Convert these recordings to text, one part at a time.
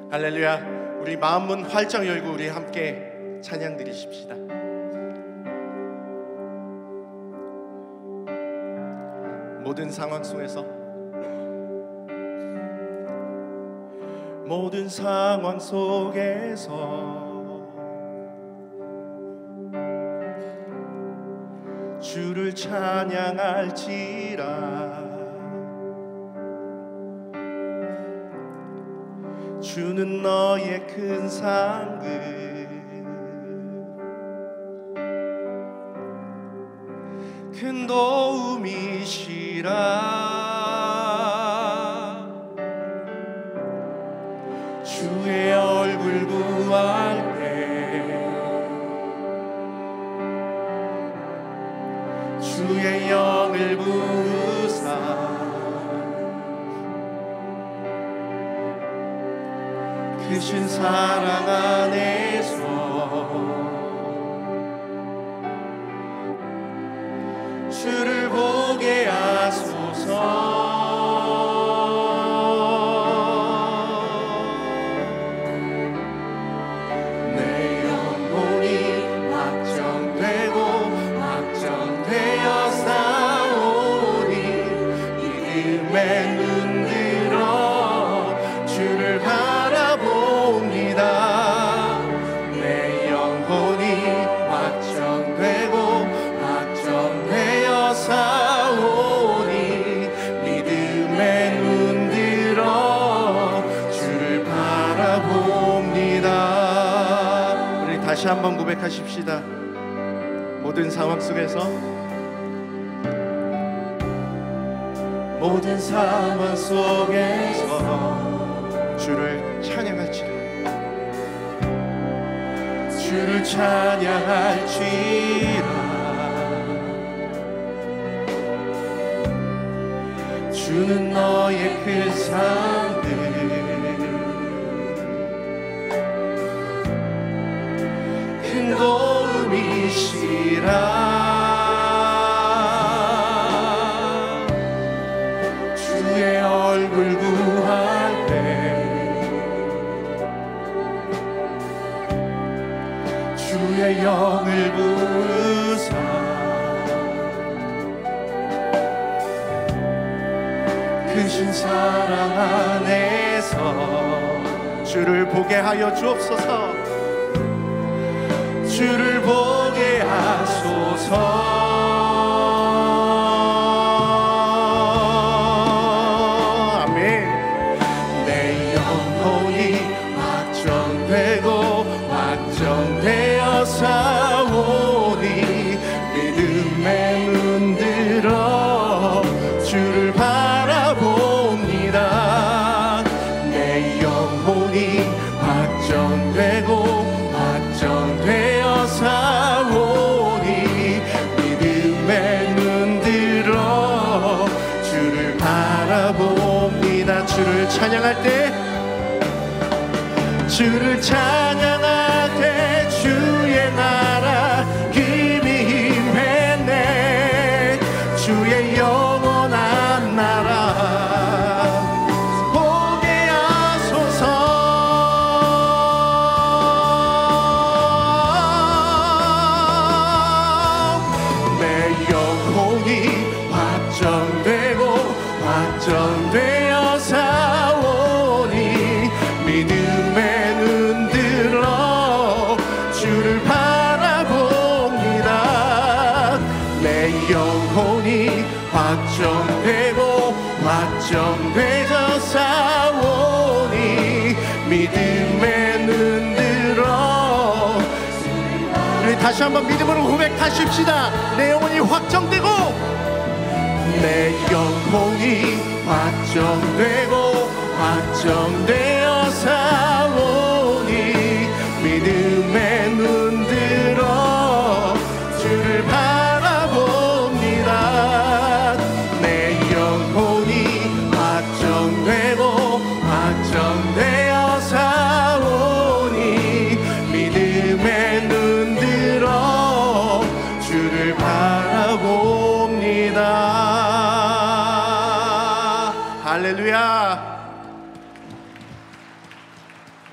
할렐루야. 우리 마음문 활짝 열고 우리 함께 찬양 드리십시다. 모든 상황 속에서, 모든 상황 속에서 주를 찬양할지라. 주는 너의 큰 상급, 큰 도움이시라. 주의 얼굴 구할 때 주의 영을 부으사 크신 사랑 안에서 주를 보게 하소서. 내 영혼이 확정되고 확정되어 싸우니 믿음의 눈 들어 주를 바라봅니다. 내 영혼이 확정되고 확정되어 싸우니 믿음의 눈 들어 주를 바라봅니다. 우리 다시 한번 고백하십시다. 모든 상황 속에서, 모든 상황 속에서 주를 찬양할지라. 주를 찬양할지라. 주는 너의 큰 상급, 큰 도움이시라. 주의 얼굴 구할 때 주의 영을 부으사 크신 사랑 안에서 주를 보게 하여 주옵소서. 주를 보게 하소서. 확정되어 싸우니 믿음의 눈 들어 주를 바라봅니다. 내 영혼이 확정되고 확정되어 싸우니 믿음의 눈 들어 주를 바라봅니다. 주를 찬양할 때, 주를 찬양할 때 주의 나라 힘이 임했네. 주의 영원한 나라 보게 하소서. 내 영혼이 확정되고 확정되어 싸우니 믿음의 눈 들어 주를 바라봅니다. 내 영혼이 확정되고 확정되어 싸우니 믿음의 눈 들어. 우리 다시 한번 믿음으로 고백하십시다. 내 영혼이 확정되고 내 영혼이 확정되고 확정되어 싸우니 믿음의 눈 들어 주를 바라봅니다. 내 영혼이 확정되고 확정되어 싸우니 믿음의 눈 들어 주를 바라봅니다. 할렐루야.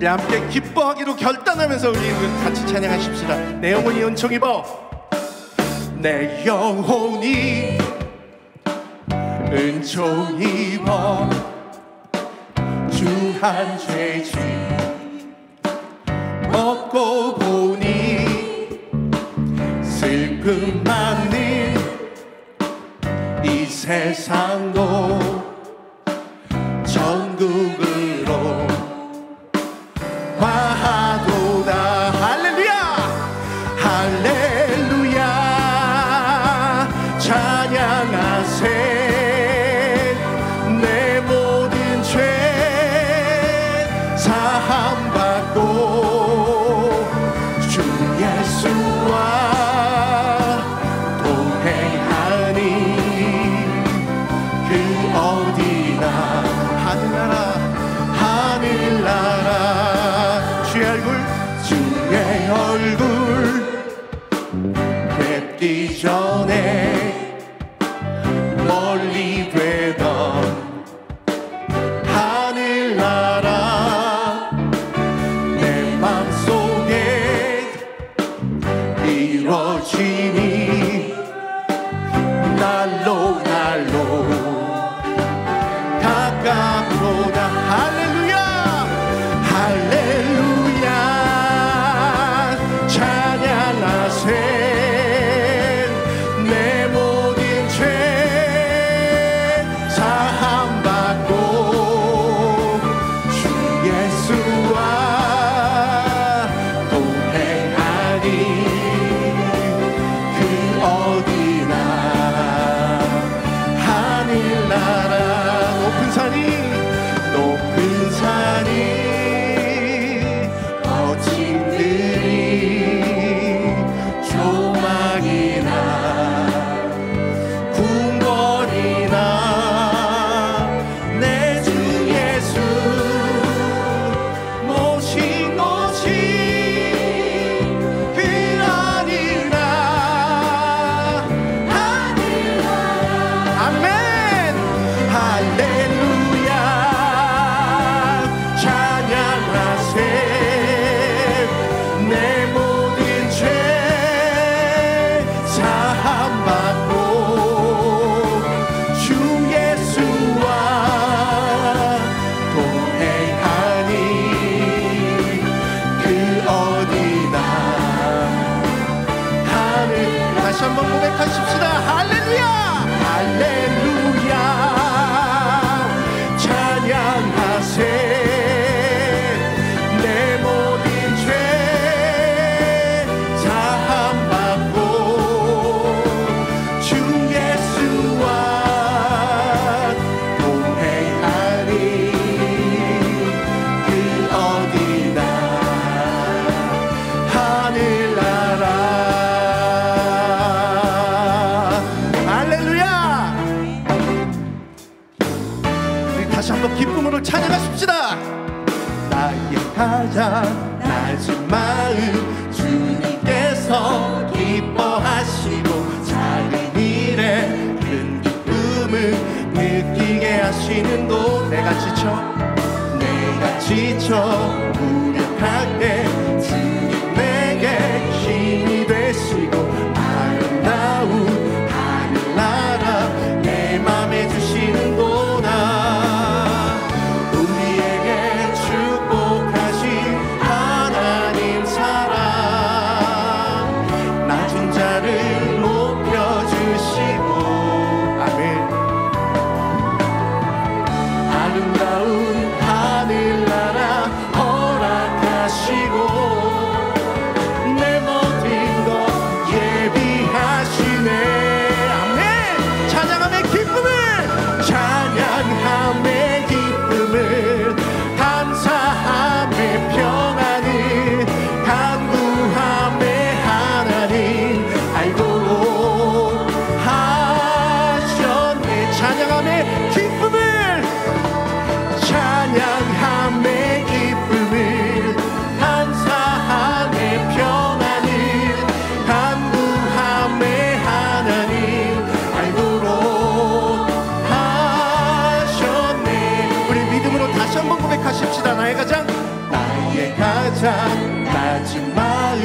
우리 함께 기뻐하기로 결단하면서 우리 같이 찬양하십시다. 내 영혼이 은총 입어, 내 영혼이 은총 입어, 주 한 죄지 먹고 보니 슬픔 많은 이 세상도 천국으로 화하도다. 할렐루야 할렐루야 찬양하세. 내 모든 죄 사함받고 주 예수와 동행하니 그 어디나 하늘나라 하늘나라 주의 얼굴 뵙기 전에 멀리 되던 하늘나라 내 맘속에 이루어지니 날로 가깝도다. 할렐루야 할렐루야 찬양하세. 내 모든 죄 사함받고 주 예수와 동행하니 그 어디나 하늘나라 높은 산이 거친 들이 조망이나 궁궐이나 내 주 예수 모신 곳이 그 아니라 아멘. 할렐루야 찬양하세. 내 모든 죄 사함받고 주 예수와 동행하니 그 어디나 하늘. 다시 한번 고백하십시다. 할렐루야 할렐루야 찬양하세. 내 모든 죄 사함받고 주 예수와 동행하니 그 어디나 하늘나라. 할렐루야. 다시 한번 기쁨으로 찬양하십시다. 나의 가장 낮은 마음 주님께서 기뻐하시고 작은 일에 큰 기쁨을 느끼게 하시는 곳. 내가 지쳐 무력할 때 주님 내게 힘이 되시고 아름다운 하늘나라 내 맘에 주시는 도다. 우리에게 축복하신 하나님 사랑 낮은 자를 높여주시고 아멘. 아름다운 하늘나라 허락하시고 내 모든 것 예비하시네. 아멘. 찬양함의 기쁨을 감사함의 평안을 간구함의 하나님 알도록 하셨네. 찬양함의 기쁨을 감사함의 평안을 간구함의 하나님 알도록 하셨네. 우리 믿음으로 다시 한번 고백하십시다. 나의 항상 낮은 마음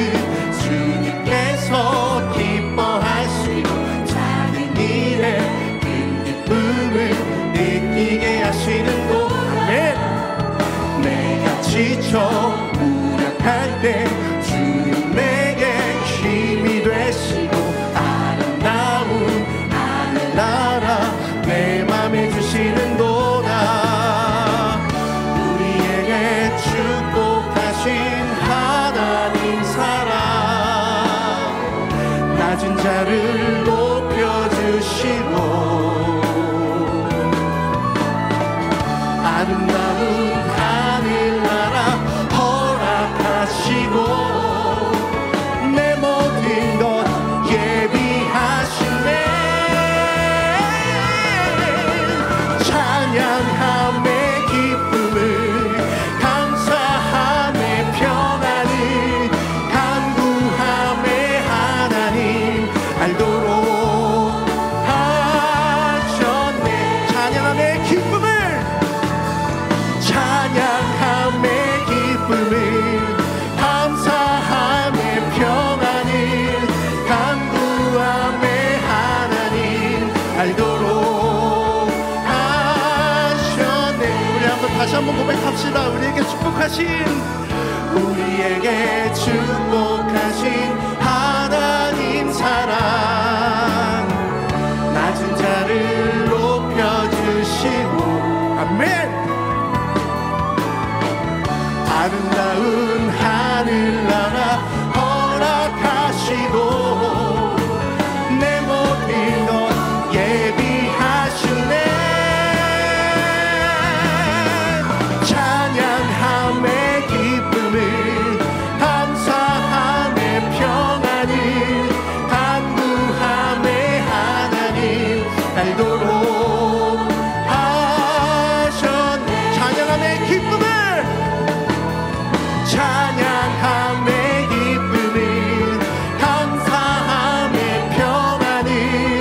주님께서 기뻐하시고 작은 일에 큰 기쁨을 느끼게 하시는 아멘. 내가 지쳐 무력할 때 주님 내게 힘이 되시고 아름다운 하늘나라 내 맘에 주시는도다. 우리에게 축복하신 하나님 사랑 낮은 자를 높여주시고 아름다운 하늘나라 허락하시고 내 모든 것 예비하시네. 찬양함의 기쁨을 감사함의 평안을 간구함의 하나님 알도록 하셨네. 찬양함의 기쁨을 찬양함의 기쁨을 감사함의 평안을 간구함의 하나님 알도록 하셨네. 우리 한번 다시 한번 고백합시다. 우리에게 축복하신 하나님 사랑 낮은 자를 높여주시고 아멘. 아름다운 하늘나라 허락하시고 내 모든 것 예비하시네. 찬양함의 기쁨을 감사함의 평안을 간구함의 하나님 알도록 하셨네. 찬양함의 기쁨을 찬양함의 기쁨을 감사함의 평안을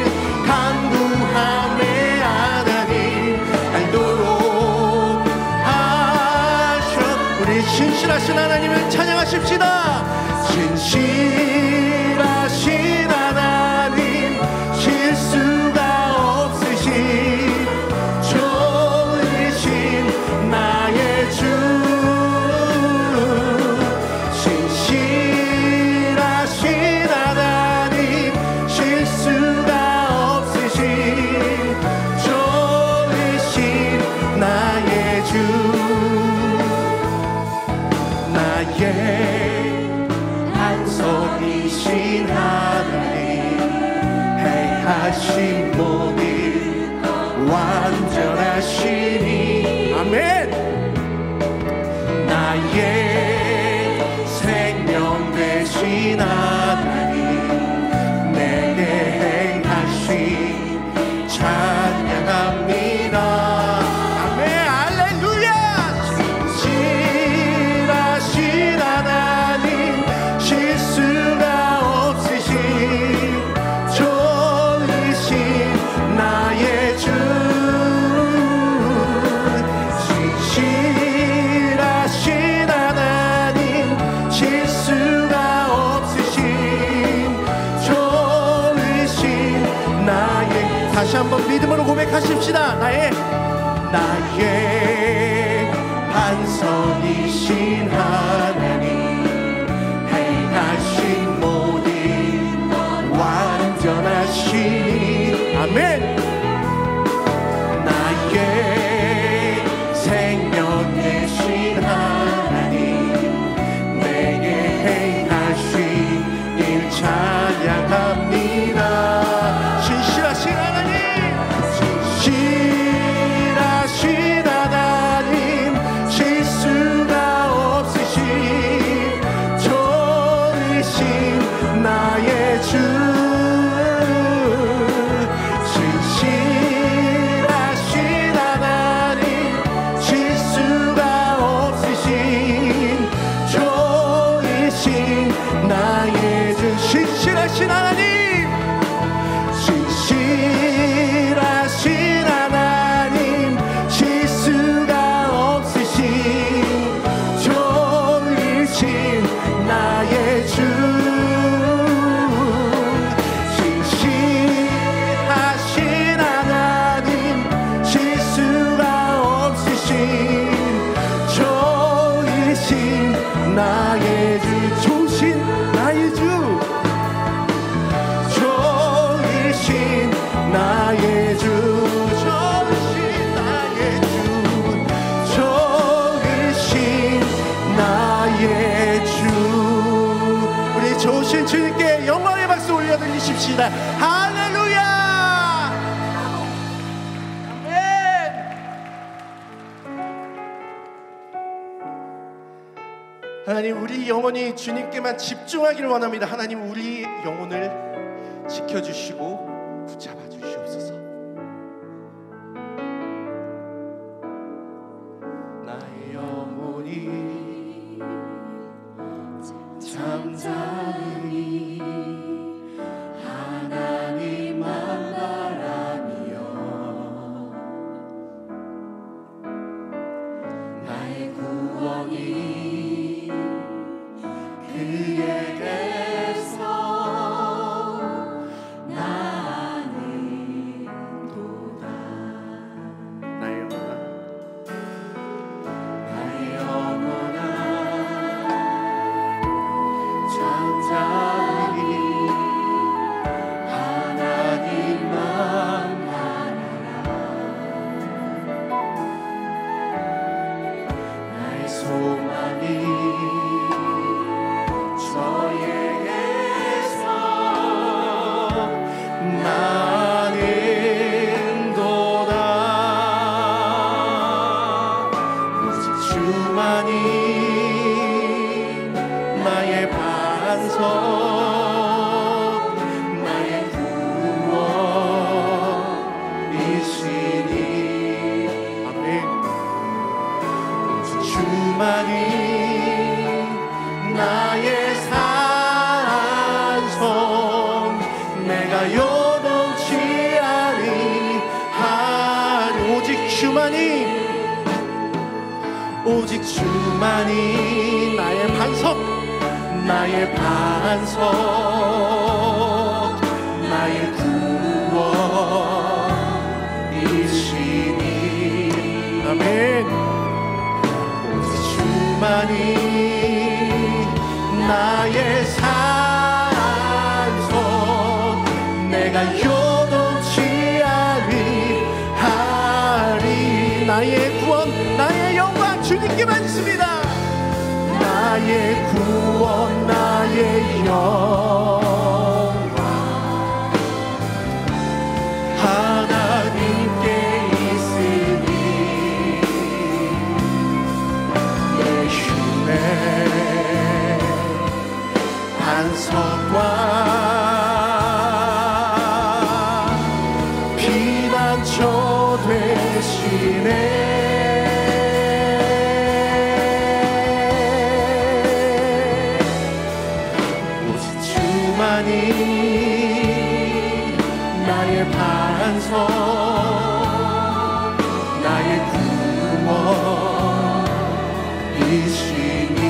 간구함의 하나님 알도록 하셨. 우리 신실하신 하나님을 찬양하십시다. 신실하신 하나님 실수가 없으신 좋으신 나의 주 한손이신 하나님 행하신 모든 완전하시니 아멘. 나의 생명 되신 하나님 내게 행하신 찬양합니다. 아멘. 할렐루야. 신실하신 하나님 실수가 없으신 좋으신 나의 주 신실하신 하나님 실수가 없으신 좋으신 나의 다시 한번 믿음으로 고백하십시다. 나의 반석이신 하나님 행하신 모든 완전하신 아멘. 나의 생명 되신 하나님 내게 행하신 일 찬양합니다. 신실하신 하나님 신실하신 하나님 실수가 없으신 좋으신 나의 주 신실하신 찬양하겠습니다. 할렐루야. 하나님, 우리 영혼이 주님께만 집중하기를 원합니다. 하나님, 우리 영혼을 지켜주시고 붙잡아 주시옵소서. 나의 영혼이 잠잠히 하나님만 바라며 나의 구원이 그에게서 나는도다. 나의 영혼아 잠잠히 하나님만 바라라. 나의 소망이 저에게서 나는도다. 오직 주만이 나의 반석, 나의 구원이시니. 아멘. 오직 주만이 나의 산성, 내가 요동치 아니하리. 오직 주만이, 오직 주만이 나의 반석, 나의 반석, 나의 구원이시니. 아멘. 오직 주만이 나의 산성, 내가 요동치 아니하리. 나의 구원, 나의 영광 주님께만 있습니다. 나의 구원, 나의 영광 하나님께 있으니 예수의 반석과 피난처 되시네. 오직 주만이 나의 반석, 나의 구원이시니.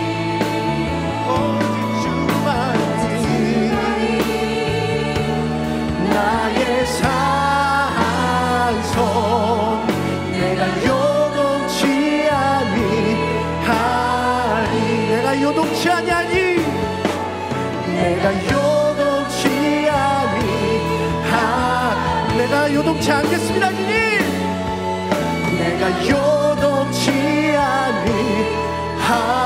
나의 산성, 내가 요동치 아니하리. 내가 요동치 아니하니, 내가 요동치 아니하리. 내가 요동치 않겠습니다. 주님, 내가 요동치 아니하리.